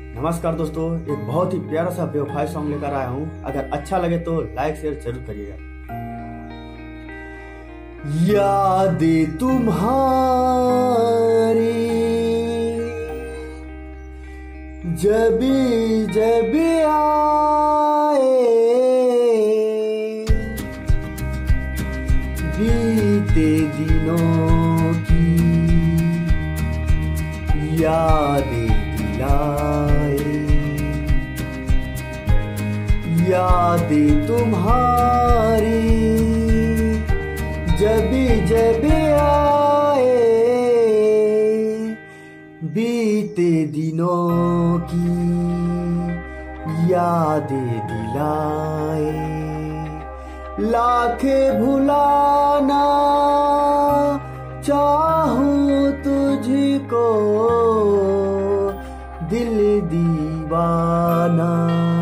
नमस्कार दोस्तों, एक बहुत ही प्यारा सा बेवफाई सॉन्ग लेकर आया हूँ। अगर अच्छा लगे तो लाइक शेयर जरूर करिएगा। यादें तुम्हारी जब जब आए, बीते दिनों की यादें दिलाए। यादें तुम्हारी जब जब आए, बीते दिनों की यादें दिलाए। लाख भुलाना चाहूं तुझको, दिल दीवाना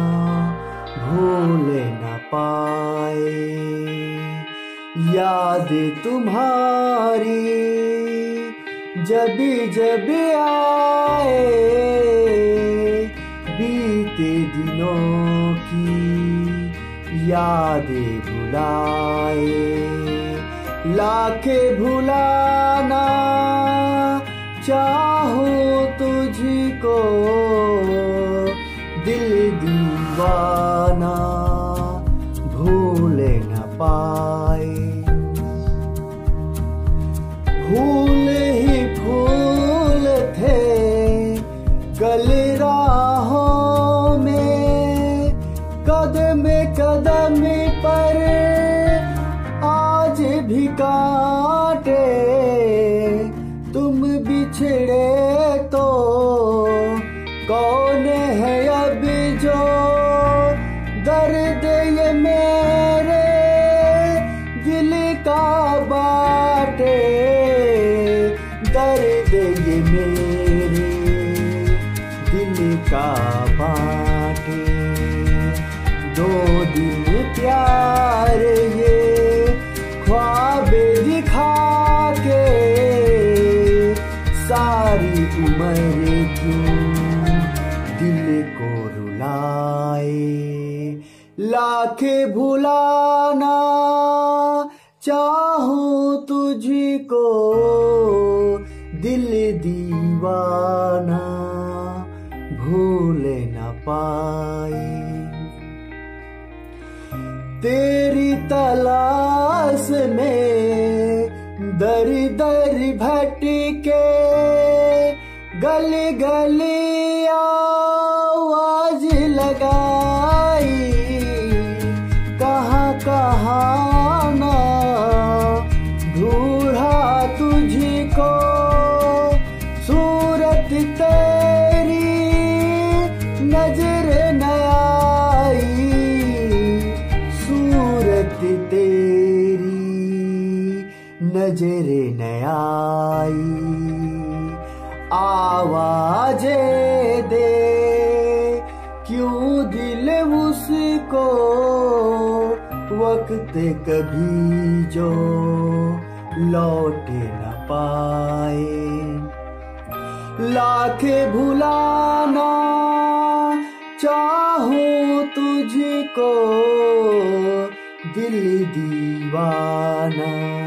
भूल न पाए। यादें तुम्हारी जब जब आए, बीते दिनों की यादें भुलाए। लाख भुलाना चाहूं तुझको, दिल दीवाना भूल न पाए। फूल ही फूल थे गल राहों में, कदम कदम पर आज भी कांटे। तुम बिछड़े तो कौन है अब जो दर्द ये मेरे दिल का बाटे। दर्द ये मेरे दिल का बाटे। दो दिन प्यार ये ख्वाब दिखा के, सारी उम्र क्यों दिल को रुलाए। लाख भुलाना चाहूं तुझको, दिल दीवाना भूल न पाए। तेरी तलाश में दर दर भटके, गली गली आवाज लगाई। कहाँ कहाँ ना ढूंढा तुझको, सूरत तेरी नजर न आई। सूरत तेरी नजर न आई। आवाज़ें दे क्यों दिल उसको, वक्त कभी जो लौट न पाए। लाख भुलाना चाहूं तुझको, दिल दीवाना